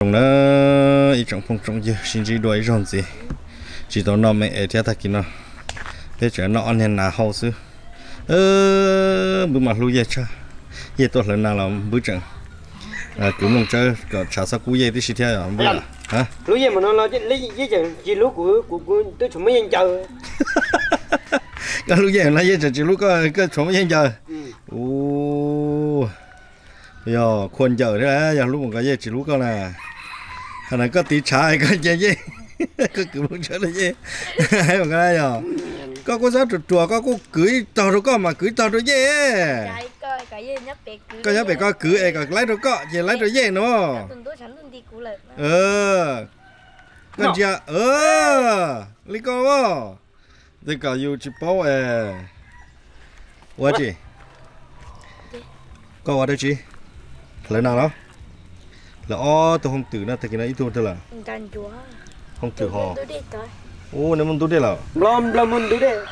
phong nó ít trong phong trong gì xin chỉ đuổi rong gì chỉ tao nó mẹ theo ta kia nó thế chuyện nó ăn hiện nào hậu xứ bữa mà lui về cha về tôi lần nào làm bữa trận cứ mong chơi có trả sao cú về thì xin theo rồi bữa hả lúc về mà nó lấy với chừng chỉ lúc của tôi chúng mấy anh chờ cái lúc về là về chỉ lúc cái chúng mấy anh chờ giờ khuôn giờ đấy giờ lúc một cái về chỉ lúc coi là thằng này có tí trái có chơi gì cứ mong chơi là gì hay một cái giờ có sao chùa có cưới tao rồi có mà cưới tao rồi gì có nhớ về có cưới có lấy rồi có gì lấy rồi gì nữa con chị lý co vô thì cả yêu chỉ bảo what chị có ở đây chị lấy nào đó là tôi không tử nó thì cái này ít thôi là không tử họ nếu muốn tôi đây là làm muốn tôi đây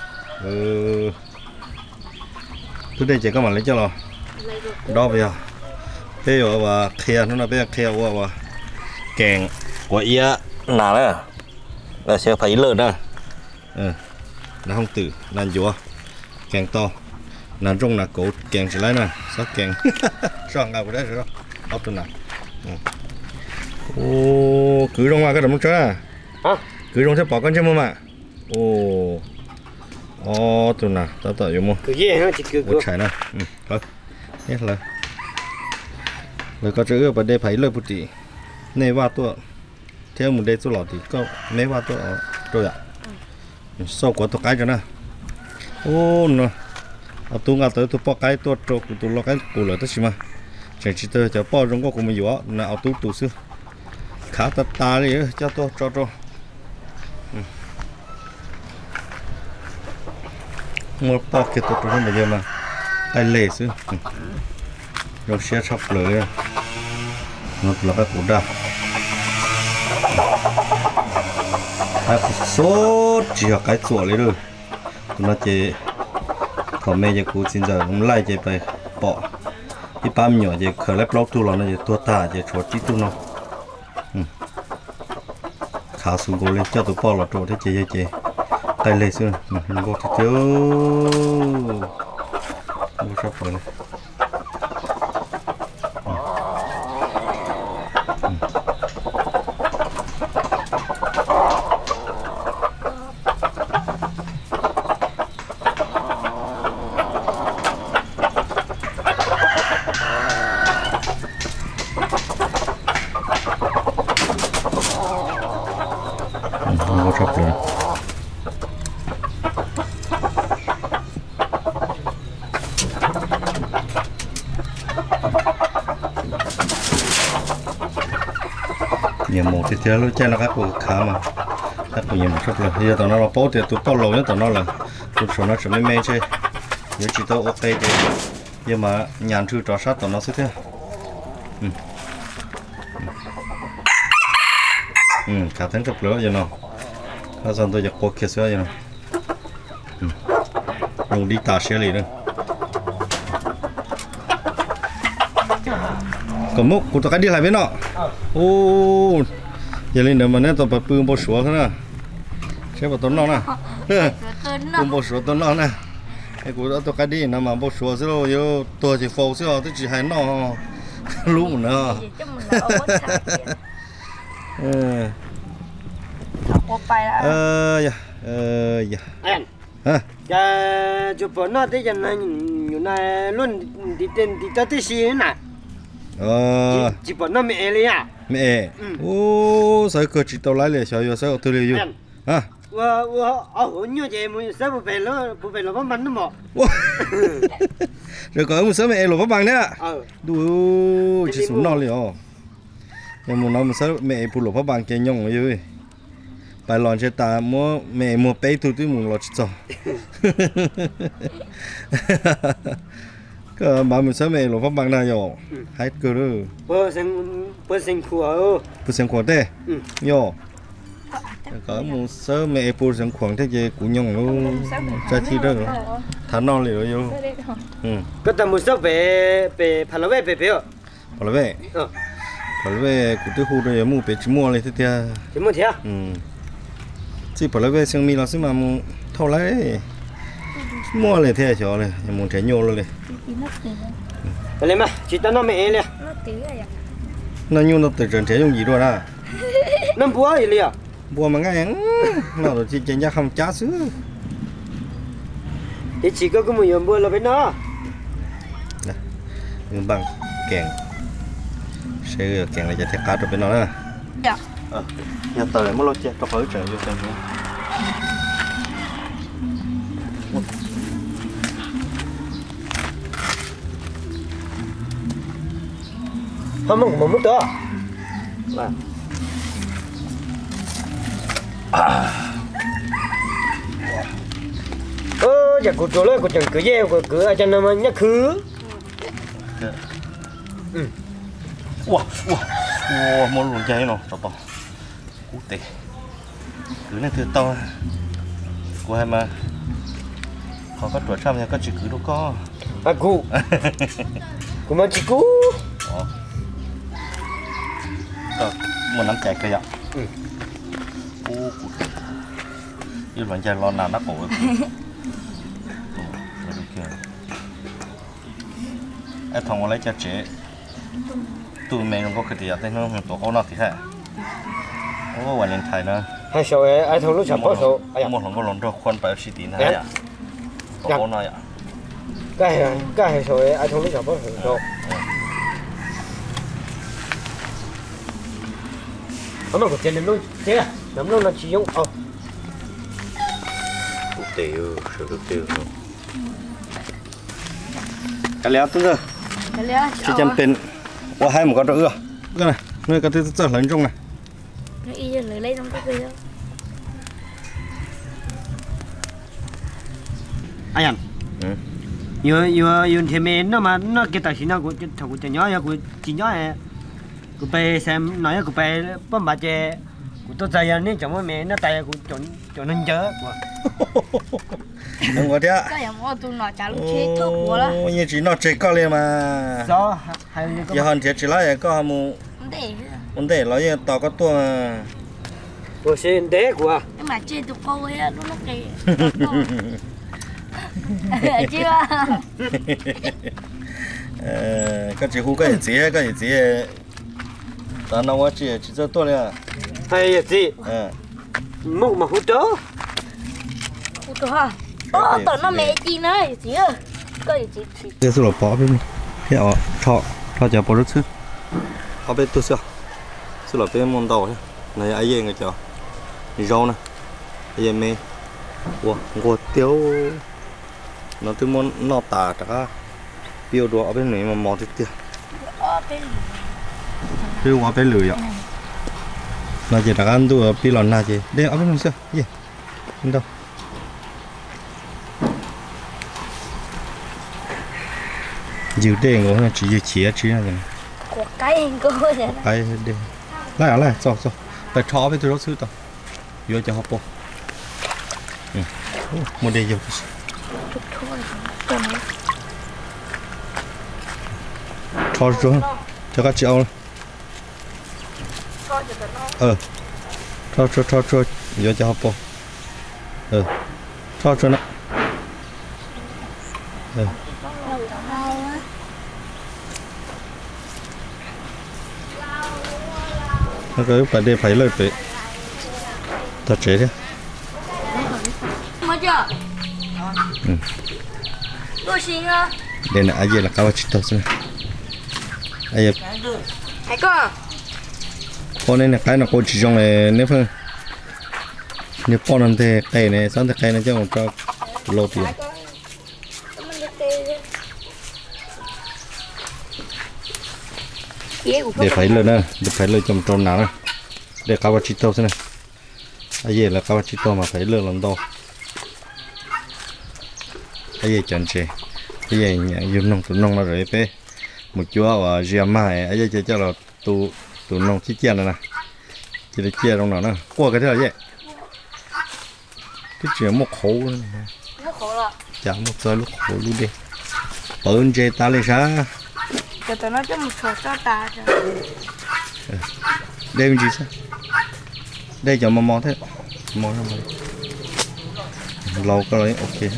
tôi đây chỉ có mà lấy cho lo đó bây giờ bây giờ và khe nó là bây giờ khe và kèn của ia nào đấy là sẽ phải lớn đó là không tử là chúa kèn to là trong là cổ kèn chỉ lấy nè sao kèn sao ngào của đấy rồi ốc tôi nào cứ trong mà cái đầm chơi à cứ trong thép bỏ con chứ mà tôi nào tao tự dùng mua cứ gì hả chỉ cứ chạy nè thôi hết rồi rồi có chữ ở đây phải lời bút chỉ này vào tôi theo một đây tôi lọt thì có mấy vào tôi rồi ạ sau của tôi cái cho nè nó tôi ngã tới tôi bỏ cái tôi trộn tôi lo cái củ lửa tới xí mà chỉ tôi cho bỏ trong có của mình vừa là tôi xưa khá ta đi cho tôi cho một bỏ cái tôi trong bây giờ mà ai lệ xưa rồi xe chọc lửa một là cái củ đào hai số chỉ là cái chuột lấy rồi nó chỉ còn mấy cái củ xin giờ cũng lại chỉ phải bỏ cái bám nhỏ chỉ khởi lại block tu là nó chỉ tua ta chỉ chuột chỉ tu nó khá xuống go lên cho tụi bỏ là chỗ thế chị tay lê xưa nó go thì chứ nó sắp rồi này chọc lên nhiều một thì theo lúc chơi là các cụ khá mà các cụ nhiều một chọc lên bây giờ tụi nó là bố thì tụi bố lâu nhất tụi nó là tụi số nó chỉ mê chơi nếu chỉ tao ok thì nhưng mà nhàn chữ trò sát tụi nó sẽ thế cả tháng chọc lửa vậy nào nó xong tôi giật cô kia xưa vậy nào dùng đi tà xe lì nữa còn mốc của tôi cái đi lại với nó giờ lên nữa mà nếu tôi bật bưng bò sủa thế nào sẽ bật tốn nó nè bưng bò sủa tốn nó nè cái của tôi cái đi nó mà bò sủa xíu rồi tôi chỉ phô xíu tôi chỉ hay nó lú nữa dạ chụp bữa nó tới giờ này nhiều này luôn đi tên đi tới tới xí nè chỉ bữa nó mẹ lấy à mẹ sao cơ chỉ tao lấyเลยsao sao tôi lấyอยู่ ở nhiều chị mới sao bố về nó bắn bắn nó mỏ rồi có một số mẹ lột bắn đấy đủ chỉ xuống nó liền nhưng mà nó một số mẹ phụ lột bắn cái nhông rồi bài lòn chơi ta mua mẹ mua bé tụi tôi muốn lọt cho cái bà mình sẽ mẹ lọt phát bằng này rồi hết cơ rồi bữa sinh khỏe thế yo có một số mẹ bữa sinh khỏe thế gì cũng nhung luôn trái thi đó thằng non liền rồi có tầm một số về phải là về phải về cụ tiêu khu rồi mua bé chỉ mua lấy thế kia chỉ mua thế chỉ phải về xem mi là xem mà thâu lấy mua lấy thế cho này muốn trẻ nhiều luôn này lấy mà chỉ tao nó mẹ liền nó nhiều nó từ trường trẻ dùng gì rồi đó nó búa gì liền bùa mà ngay nó rồi chỉ chân ra không chá xứ thì chỉ có cái mùi búa là bên nó bằng kèn sẽ kèn lại cho thẻ cá được bên nó nè dạ nhà tờ này mất lo chết cho khỏi trời vô kèn nữa không mong một đó giờ cụ chỗ lại cụ chẳng cứ dễ cụ cứ cho nó mà nhắc khứ wow mua luôn chơi nó chọc bò cú tệ cứ này thứ to của hai mà họ có tuổi trăm nha có chỉ cứ đâu có à cụ cụ mà chỉ cú một năm chạy cây ạ như bạn chạy lo nào nó cổ ai thằng lấy cho trẻ tụi mình không có cái gì thế nó tổ con nó thì thế ôวันเลนไทน์นะ hai số ấy ai thằng lúc chả có số một lần có lần cho con phải xí tín hay à tổ con nó à cái hai số ấy ai thằng lúc chả có số nó mà có tiền luôn thế à nắm luôn là chỉ dùng tiêu sữa tiêu cái léo tức rồi chỉ chăm tên qua hai một con nữa cái này nơi cái thứ rất lớn trong này nó y như lấy trong cái kia ai ăn yêu thì mình nó mà nó cái tài chính nó của thằng của nhỏ ya của chỉ nhỏ này của bé xem nói của bé bấm bà chè của tôi chạy nên chẳng có mẹ nó tay của chọn nên chớ đừng có thế cái em mua tụi nó trả lúc chết thuốc của đó như chỉ nó chơi có liền mà do hay giờ hơn thì chỉ lấy có mu vấn đề là như tao có tua của xin đế của nhưng mà chơi tụi cô ấy nó kì chưa cái chỉ hú cái gì tao nóiว่าchỉ cho tôi nè hay gì mua mà hút đó hút đó tao nó mẹ chi nữa gì cái gì cái số là bỏ bên cái ở cho cho bỏ rất chứ ở bên tôi sao số là bên món đầu này ai vậy người cho rau nè ai mê ngô tiêu nó từ món nọ tả cả biểu đồ ở bên này mà mò thì tiêu tiêu ở bên lưỡi ạ nó chỉ là ăn đồ pi lòn na chứ đây ở bên này sao gì bên đâu dữ đen của nó chỉ chia này của cái anh cô vậy cái đen lại sao phải cho với tôi đó xứ tao vô cho họ bộ một đây vô cho cho các chị ông cho vô cho họ bộ cho nó nó cứ phải để phải lời phải thật chế đấy mới chưa tôi xin á đây là ai là cao chít tao xem ai hay có con này là cái nó có chỉ trong này nếu không nếu con làm thế cây này sáng thế cây này chứ không cho lâu tiền để phải lời nè để phải lời trồng nào nè để cao chít tao xem này ai là cao chít tao mà phải lời lần đầu ai chọn chế ai dùng nông nó rồi bé một chúa và riêng mai ai cho là tụ nông chỉ chia này nè chỉ để chia trong nào nè qua cái thế là gì cái chuyện một khổ chả một giờ lúc khổ luôn đi bớn chế ta lấy sao cho tao nói cho một số cho ta rồi đây mình gì sao đây cho mò thế mò lâu có lấy ok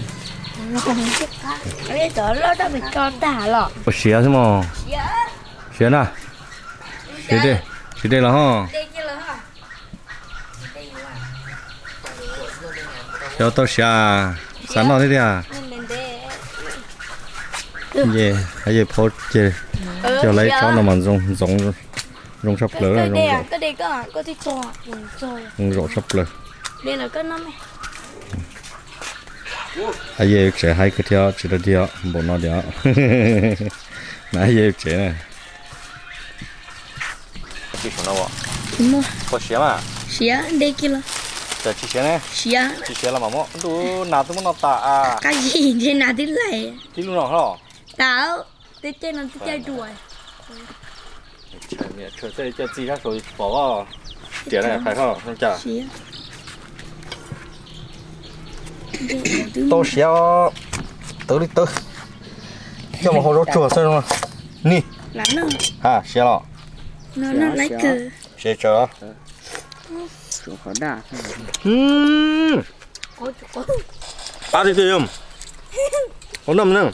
bây giờ nó bị cho tả lọ xía thế mà xía nè xía đây là ha đây như là hả cho tôi xía sẵn nó thế đi à về hay về phốt chơi cho lấy cho nó mà rong sắp lỡ rồi cái đây có thích cho rong sắp lỡ đây là cái nó mày hay về trẻ hay cái theo chỉ là theo bộ nó theo nãy về trẻ này chỉ số nào mua có xía mà xía đây kia là giờ chỉ xía này chỉ xía là mà mỏ tu nào tu nó tạ à cái gì thế nào thế này tí luôn nào hả tao thế trên nó chơi đuổi trời mẹ trời đây chơi gì khác rồi bỏ vào tiền này phải không không chả tôi sẽ tới đi tới cho một hồ rau chua xem không nè lắm nó à xe lọ nó lấy cờ xe chờ Số khó đà. ba đi kìa có nằm nữa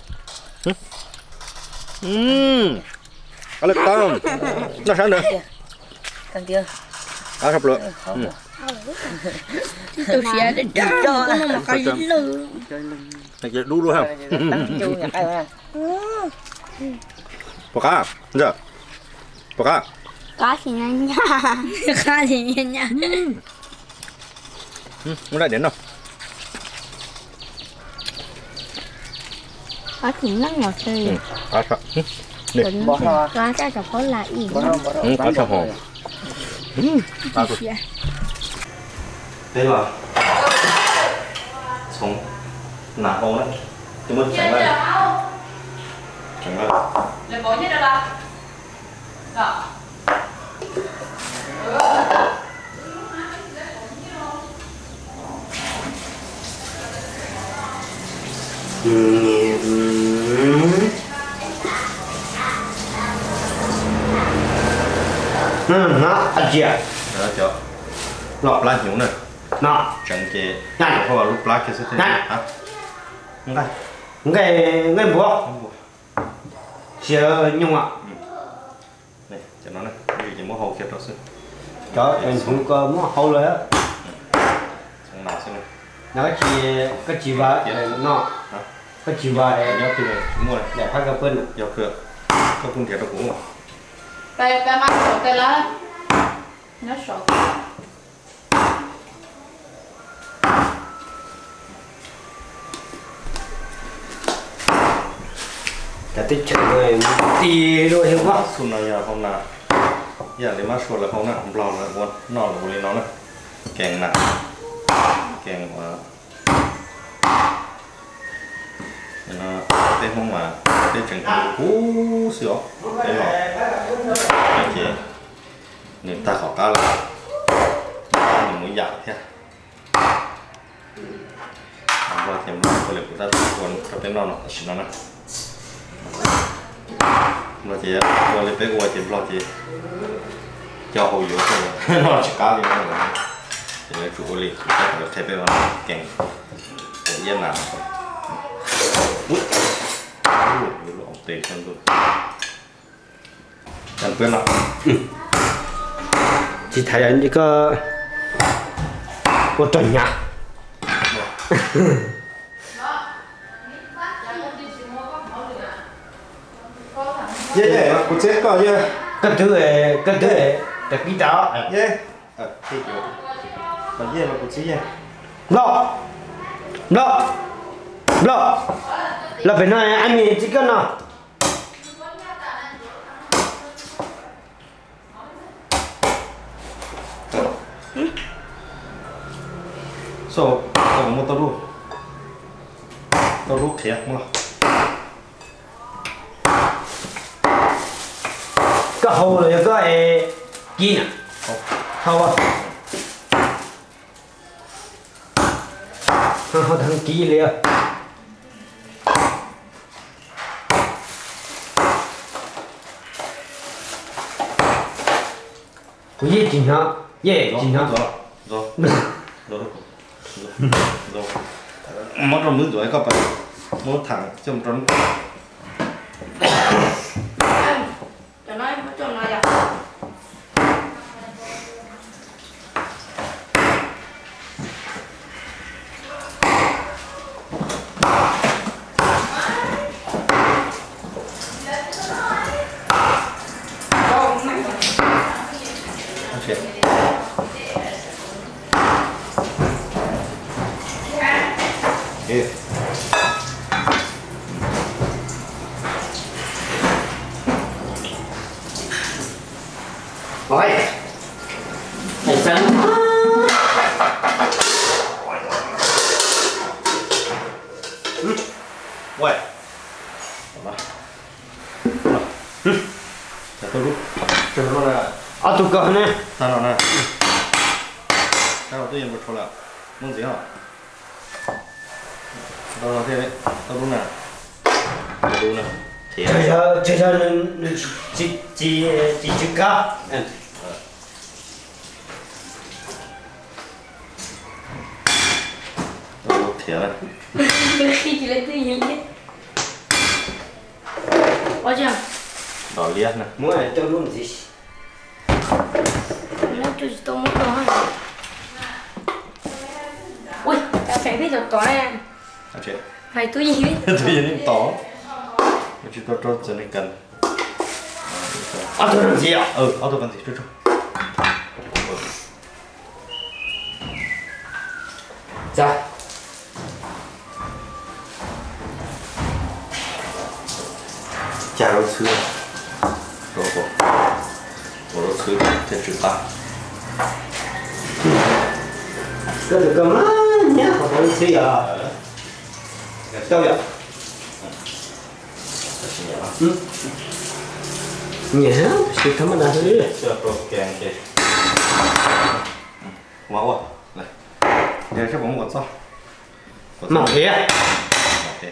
có lực tao nó sáng được càng kia sắp lửa tôi sẽ để cho nó mà cái lư này kia đu luôn không bỏ cá giờ bỏ cá cá thì nhanh nha cá thì nhanh nha muốn lại đến đâu cá thì nó nhỏ xì cá sập cá cha sập có là gì cá sập hồ cá sập đây là sống nạp ô đấy cái mức chẳng lên chẳng lên lên bố nhất đâu đó nó ăn gì à đó cho lọp lá nhúng này nó chẳng chế này không vào lúc lá kia sẽ thế này hả không đây nghe bố chờ nhung à này cho nó này vì chỉ muốn hậu kiệt đó xíu cho em không có muốn hậu rồi á xong nào xem này nó cái chỉ vào nó cái chỉ vào để nhớ từ này đúng rồi để phát cái phân nhớ cửa có cung thiệt nó cũng mà cái mắt sổ cái lá nó sổ đã tích chữ rồi tì rồi hiểu không xuân này giờ không nào giờ lấy má sốt là không nào không lo là quân nó là quân nó này kèn nặng kèn nó tên không mà tên chẳng cú xíu tên lọ anh chị nên ta khó cá là mình muốn dạo thế và thêm một cái lực của ta còn có tên nó chỉ nó nè nó chỉ qua lấy bé qua tìm lo chỉ cho hậu yếu thôi nó chỉ cá lên rồi thì lấy chủ lực ta phải thay bé nó kèn của yên nào lộ tiền hơn rồi chẳng quên nào chỉ thấy anh cái có chuẩn nhá yeah cô chết coi chưa cái thứ cái cái đó yeah thì kiểu còn yeah là cô chết yeah đó là phải nói anh nhìn chỉ cần nào so tao muốn tao rút thiệt mà cái hậu là cái gì nè hậu à hậu thằng kỹ liền 我也经常，也经常。 rồi mất rồi muốn rồi các bạn muốn thẳng trong trốn cho nó cho nó vậy Yeah. Rồi. Thầy xanh. Quay. Chả tôi lúc. Cho nó là. Tụi con nè. Sao nào nè. Sao tôi nhìn một thôi là. Muốn gì hả? Đâu thế đấy. Tao đúng nè. Đúng nè. Chơi chỉ chữ cá. Thiệt này. khi chị lên tự nhiên đấy quá chưa Đỏ liệt nè. Mua này tôi luôn gì. nó cho chị tôi mất đó ui ta phải biết được tỏi à À chị. phải tôi gì biết Tôi nhìn tỏ. Chị tôi cho cho nên cần. Tôi làm gì ạ? Tôi cần gì cho. Dạ. Chả đâu xưa. Rồi bộ đâu xưa trên chữ ta. Cái được cầm á nhá, có cái gì à? Đâu vậy? Nhá, chỉ thấm ở đây. Chưa pro kèn kì. Máu à? Này. Để cho bóng một sao. Mỏng thế à? Ok.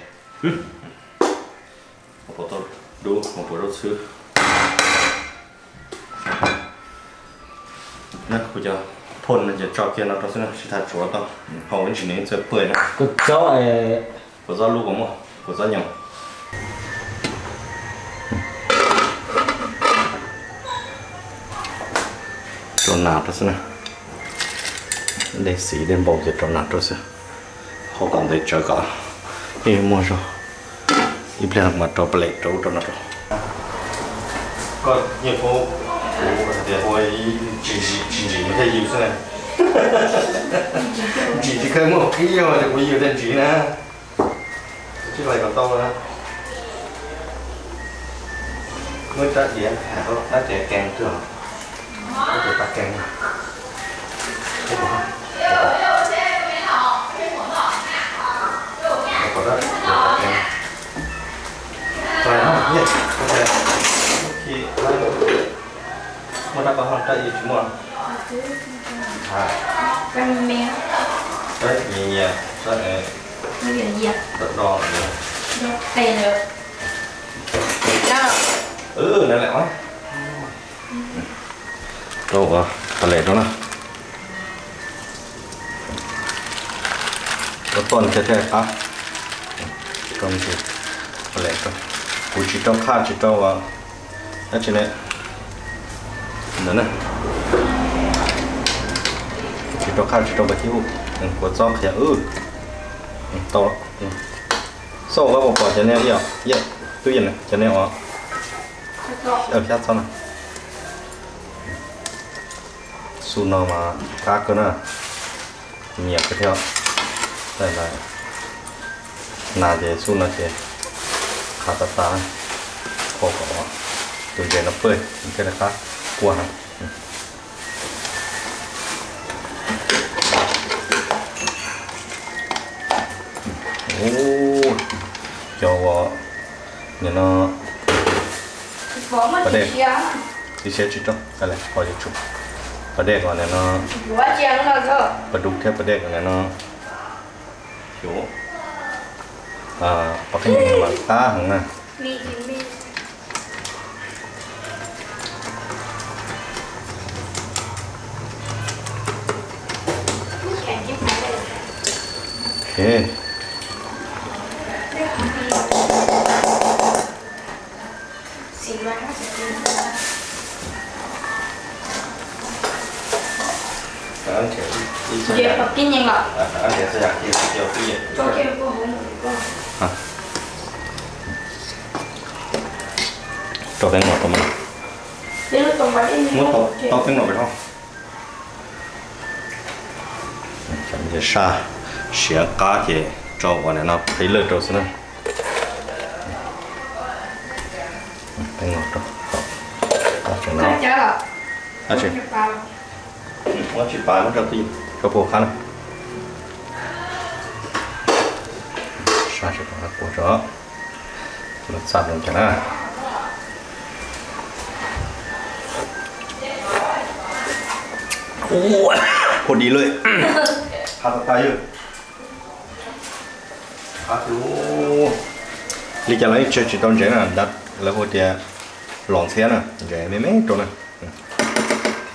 Một bộ tôi đủ một bộ đâu xưa. Nè, bây giờ phun là cho kia nó sẽ thật chúa tao. Họ vẫn chỉ nên chơi bưởi nè. Có gió Có gió lúc không? Có gió nhầm. Tròn nạt đó xem để xí đến bầu thì tròn nạt đó xem họ còn để chơi cả đi mua rồi đi lên mà trò plei trâu tròn nạt rồi còn nhiều cô thì hồi chỉ mới thấy nhiều thế này chỉ khơi một cái mà thì có nhiều tên chỉ nè chứ lại còn to nữa mới trả gì á họ đã trẻ kèn chưa có thể tắt kèn có đó rồi nó nhẹ ok khi mà đã có hoàn tất gì chúng mình canh me đấy nhẹ nhẹ rất là cái gì vậy rất đo đây nữa này lại quá đâu à lệ đó nè có tuần thế à trong gì lệ đó cú chỉ trong kha chỉ trong vào đó chỉ này nữa nè chỉ trong kha chỉ trong cái thiếu của trong khía to sau đó một quả cho nên vậy tuy nhiên này cho nên ở sát sau này su nó mà cá cơ nè nhiều cái theo đây là nà để su nó thì khá ta khó có từ giờ nó phơi cái là khác qua hả cho nhà nó và đây thì sẽ chỉ trong cái này coi được chụp và đây còn này nó và đúng theo và đây còn này nó hiểu có cái gì mà cá hằng nè thế Dia pakai yang nggak? Ada saya jauh dia. Coba aku mau. Cho cái ngọt của mình. Dia lu tombak ini. Muốn to cái ngọt phải không? Chấm cái sa, xé cá thì cho vào này nó thấy lợn rồi xin. Cái ngọt rồi. Cho nó. Chắc là. À chị. Nó chỉ bài nó cho tí cho bộ khăn này. Sa sẽ có của chó. Nó sạch lên cho nó. Ủa, có điเลย hạt tay ơi, hạt chú, lý cho lấy chơi chỉ tao chơi nè, đặt là hồi tiệt lỏng xe nè, chơi mấy mấy chỗ nè, thế,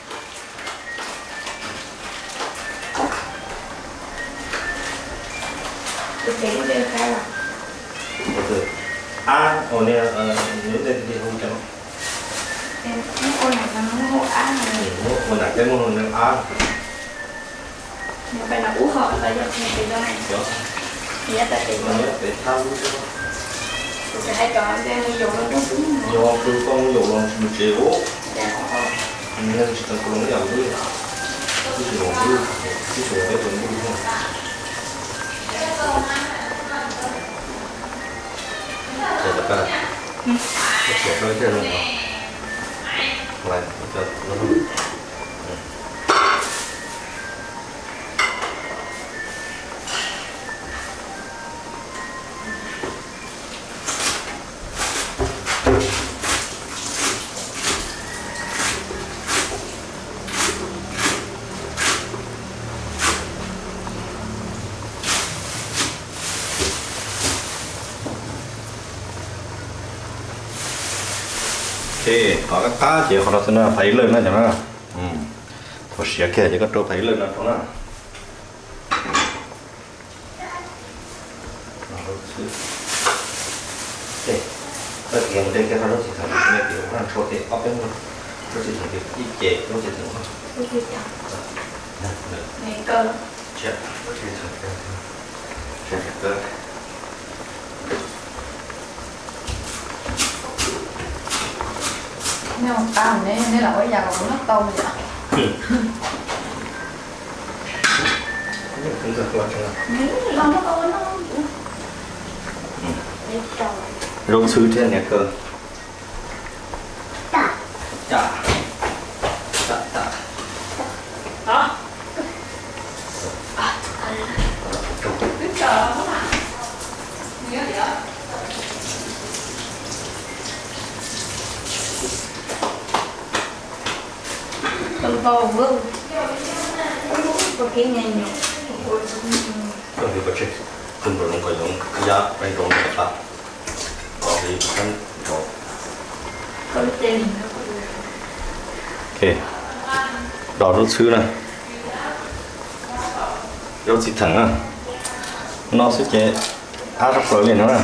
Tôi thấy nó bên khai là. Ồ nè, nếu đây thì không cho nó. Con này nó hộ á này. Mình đặt cái món này Mà phải là ú họ là do không bị đâu này. Dạ ta tìm mình để thao tôi sẽ hay chọn cái dùng nó đúng. do từ con dầu lòng một triệu Dạ. nên chỉ cần con dầu đi cái dầu đi cái dầu cái phần đi thôi để tất cả cái sợi đôi trên luôn lại cho nó thì có cái cá chỉ họ sẽ nó thấy lên nó chẳng nó thôi xé kia chỉ có trâu thấy lên nó thôi nó đây cái tiền đây cái nó chỉ thành cái kiểu nó trâu thì ốp cái nó chỉ thành cái ít chè nó chỉ thành Tôi biết chẳng. Này cơ. chè nó chỉ thành cái cơ nếu mà tao nên là bây giờ còn nó tôm vậy. cũng rất là Nếu nó to nó rau sư trên nhà cơ Tạ. dạ Đó. biết chờ nó mà. Nhớ vậy đó. Con bò vương. Có cái này nhỉ. còn thì có chuyện không rồi nó có giống giá đây rồi nó ta còn thì ăn rồi Có tiền. ok đỏ rau sư này rau xịt thẳng à nó sẽ chế rất rồi liền nó nè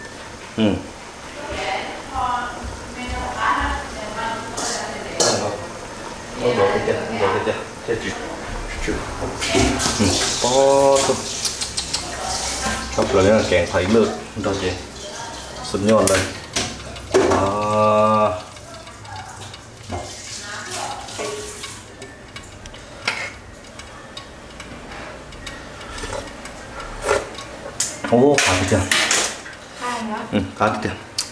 nó rồi cái chết chứ to thôi sắp rồi là kèn thấy lượt đó chị sụn nhọn lên cá cái chưa cá cái chưa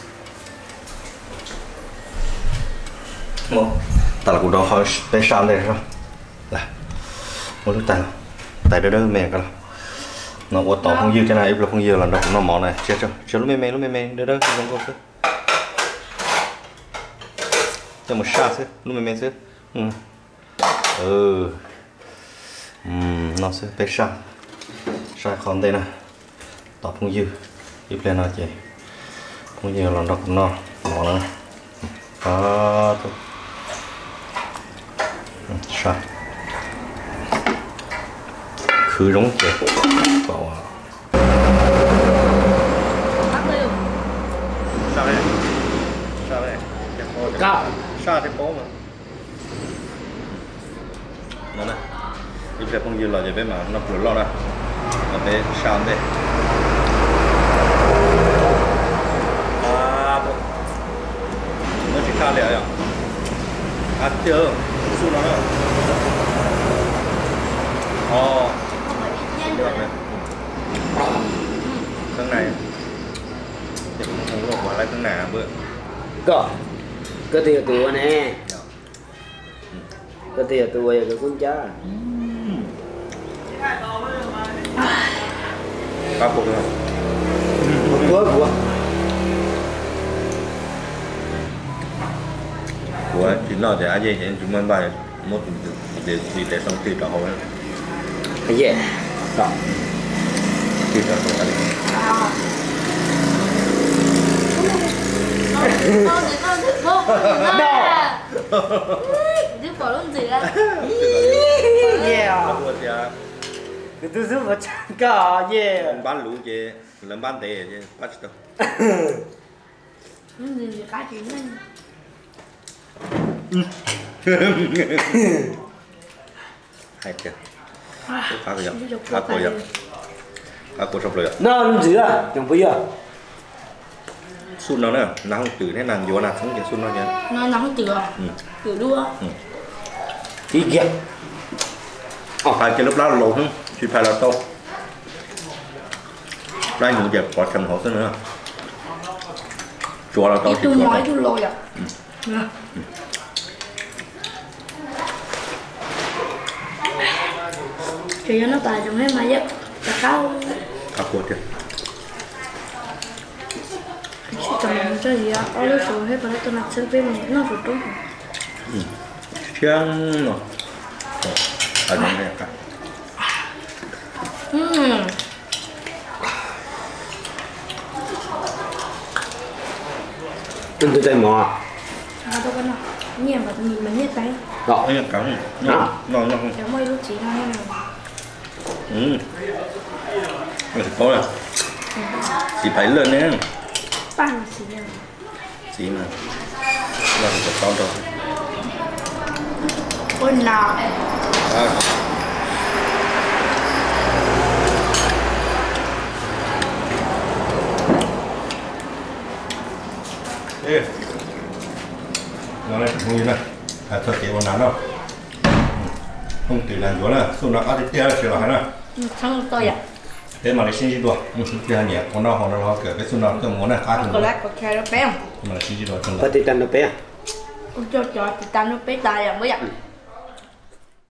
ta là cũng đó hơi bé sao đây rồi là một lúc tay tay đó mẹ cả nó có tỏ không dư cái này là không dư là nó mỏ này chết cho lúc mê đó không có cho một sát xíu lúc mê xíu nó sẽ bé sao sai còn đây nè tỏ không dư giúp lên nó chị không dư là nó cũng nó mỏ nữa đó thôi sai khử rống chè bảo à sao đây Cao. sao thế bố mà nó này đi về phong dư là về mà nó vừa lo ra nó về sao đây nó chỉ khá lẹ à à chưa su nó nữa ồ cái này thì cũng không có gọi là cái nào bữa Có tiền tụi nè. Có tiền tụi cái con cha. Các bộ rồi của chính là để ai vậy chúng mình bài một để xong thì trả hồi Cái gì? Đó. thì trả hồi Đứa bỏ luôn gì ra. Yeah. yeah Cái tôi giúp vào chẳng cả yeah. bán lũ chứ làm bán tệ chứ bắt đâu Gì cá chuyện này. hay chưa khá rồi khá coi rồi khá coi sắp rồi Nó làm gì à? Chẳng bây giờ. sun nó nữa nó không từ thế nàng vô nào không chỉ sun nó nhá Nó nóng từ từ đua. Đi kìa. phải cái lúc đó là lộn không chỉ phải là to đây những dẹp có chân họ nữa chùa là to thì Tôi chùa nói to tôi lôi à. Thì nó tài trong hết mà chứ. Cả cao. khá coi chưa Chồng cho gì á, ở lúc số hết và tôi nạp service mình nó phải đúng. chăng nó ở trong này cả Tôi tay mò. À đâu có nào, nhìn mà nhìn mà nhét tay. Đó. cái cắn nó không Kéo mây lúc chỉ nó hay nào. nó có rồi chỉ phải lên nhé Ba là gì nhỉ? chỉ mà là một con rồi Ôi nào. à. Ê, nó này không như này, thật kế bọn nào đâu, không từ lần chỗ này, số nào ăn thì tiêu là hay nào, Xong tôi à? thế mà lại xin gì đùa, tiêu nhỉ, con nào họ nó kể cái số nào cái món này ăn Có được, lẽ có carrot béo. mà lại xin gì đùa chân Có tí chân nó bé. Ôi cho thì ta nó bé tài à mới ạ.